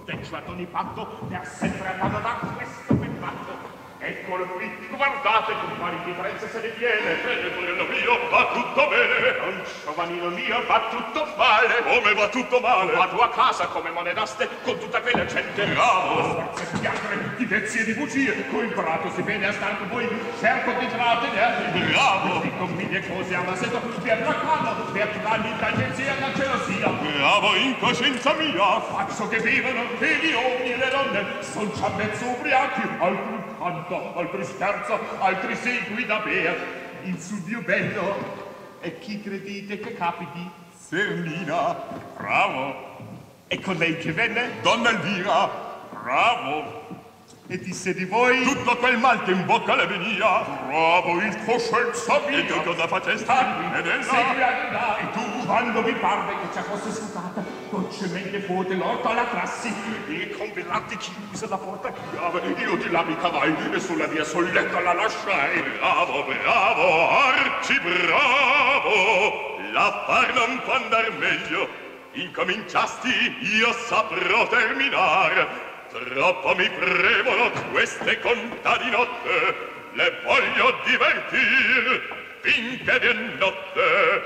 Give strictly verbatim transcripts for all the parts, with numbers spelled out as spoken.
deccio ad ogni patto, per sempre andata da questo ben fatto. Eccolo qui, guardate con quali differenze se ne tiene. Bene, fratello mio, va tutto bene. Non giovanino mio, va tutto male. Come va tutto male? Vado a casa come monedaste con tutta quella gente. Bravo! Forza di chiacchiere, di vezzi e di bugie. Col prato si viene a star con voi, cerco di trattenervi. Bravo! E con mille cose a masetto, per la calma, per la l'indagenzia e la gelosia. Bravo, in coscienza mia! Faccio che vivono e gli uomini e le donne son già mezzo ubriachi, altri canto, altri scherzo, altri segui da bere. Il suo bello, e chi credite che capiti? Sernina, bravo! E con lei che venne? Donna Elvira, bravo! E disse di voi? Tutto quel mal che in bocca le venia. Bravo, il coscienza mia! E tu cosa facesti? Ed ella? segui ad là. E tu, quando vi parve che ci fosse scutata, dolcemente fote l'orto alla crassi, e con velati chiuse la porta chiave, io di là mi cavai, e sulla via solletta la lasciai. Bravo, bravo, arci bravo! L'affar non può andar meglio. Incominciasti, io saprò terminar. Troppo mi premono queste conta di notte, le voglio divertir finché di notte.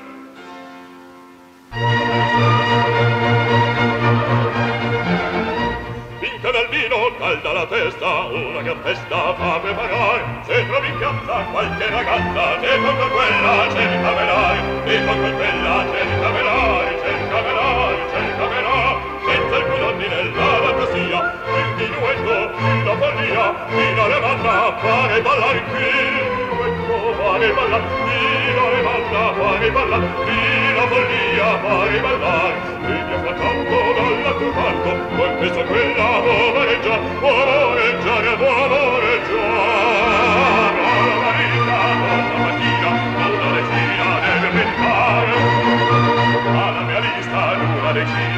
Finché nel vino calda la testa, una gran festa fa preparar. Se trovi in piazza qualche ragazza, te con quella cerca velar, te con quella cerca velar, cerca velar, cerca velar. Senza alcun ordine la fantasia, il minuetto, la follia, fino alle manna fare ballar qui. Il minuetto fare ballar, fino alle manna fare ballar, fino la follia fare ballar. E mio frattanto dall'altro canto, col peso quella povereggia, povereggiare, povereggiare. Alla marita, alla mattina, alla decina deve pensare. Alla mia lista, l'una decina.